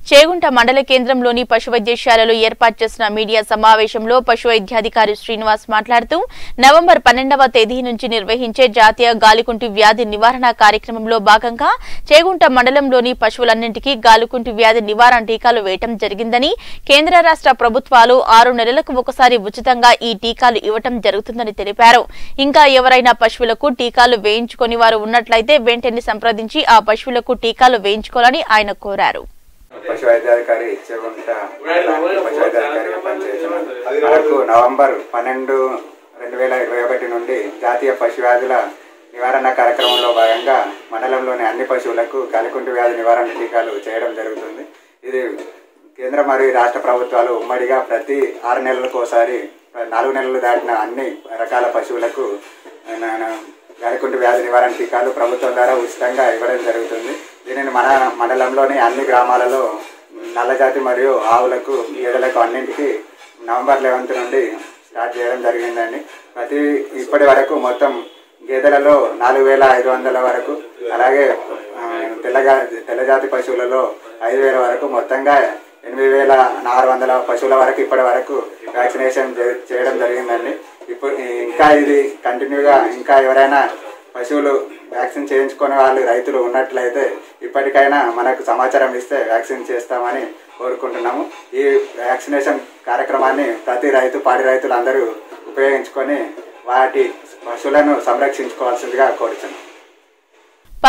చేగుంట మండల కేంద్రంలోని పశు వైద్యశాలలో ఏర్పాటు చేసిన మీడియా సమావేశంలో పశు వైద్యాధికారి శ్రీనివాస్ మాట్లాడుతూ నవంబర్ 12వ తేదీ నుంచి నిర్వహించే జాతీయ గాలికుంటి వ్యాధి నివారణ కార్యక్రమంలో భాగంగా చేగుంట మండలంలోని పశువులన్నింటికీ గాలికుంటి వ్యాధి నివారణ టీకాలు వేయటం జరిగిందని కేంద్ర రాష్ట్ర ప్రభుత్వాలు 6 నెలలకు ఒకసారి ఉచితంగా ఈ టీకాలు ఇవ్వటం జరుగుతుందని తెలిపారు. ఇంకా ఎవరైనా పశువులకు టీకాలు వేయించుకొని వారు ఉన్నట్లయితే వెంటనే సంప్రదించి ఆ పశువులకు టీకాలు వేయించుకోవాలని ఆయన కోరారు. పశు వైద్యాధికారి చేగుంట పశు వైద్యాధికారిగా పనిచేస్తున్నాను. మనకు నవంబర్ 12, 2021 నుండి జాతీయ పశు వ్యాధుల నివారణ కార్యక్రమంలో భాగంగా మండలంలోని అన్ని పశువులకు గాలికుంటి వ్యాధి నివారణ టీకాలు చేయడం జరుగుతుంది. ఇది కేంద్ర మరియు రాష్ట్ర ప్రభుత్వాలు ఉమ్మడిగా ప్రతి 6 నెలలకు ఒకసారి 4 నెలలు దాటిన అన్ని రకాల పశువులకు గాలికుంటి వ్యాధి నివారణ టీకాలు ప్రభుత్వం ద్వారా ఉచితంగా ఇవ్వడం జరుగుతుంది. దీనిని మన మండలంలోని అన్ని గ్రామాలలో నల్లజాతి మరియు ఆవులకు గేదెలకు అన్నింటికి నవంబర్ 11 నుండి స్టార్ట్ చేయడం జరిగిందండి. ఇప్పటి వరకు మొత్తం గేదెలలో 4500 వరకు, అలాగే తెల్లజాతి పశువులలో 5000 వరకు, మొత్తంగా 8600 పశువుల వరకు ఇప్పటి వరకు వ్యాక్సినేషన్ చేయడం జరిగిందండి. ఇప్పుడు ఇంకా ఇది కంటిన్యూగా ఇంకా ఎవరైనా పశువులు వ్యాక్సిన్ చేయించుకునే వాళ్ళు రైతులు ఉన్నట్లయితే ఇప్పటికైనా మనకు సమాచారం ఇస్తే వ్యాక్సిన్ చేస్తామని కోరుకుంటున్నాము. ఈ వ్యాక్సినేషన్ కార్యక్రమాన్ని ప్రతి రైతు, పాడి రైతులు అందరూ ఉపయోగించుకొని వాటి పశువులను సంరక్షించుకోవాల్సిందిగా కోరుతున్నాం.